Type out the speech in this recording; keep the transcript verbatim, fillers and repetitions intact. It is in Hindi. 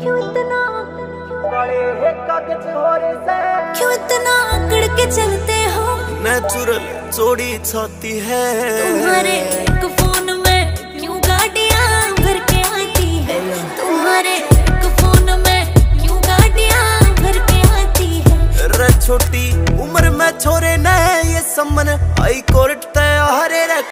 क्यों इतना बड़े कागज हो रे से क्यों इतना अकड़ के चलते हो? नेचुरल जोड़ी छाती है तुम्हारे एक फोन में क्यों गाड़ियां भर के आती है? तुम्हारे एक फोन में क्यों गाड़ियां भर के आती है? रे छोटी उम्र में छोरे ने ये समन हाई कोर्ट तय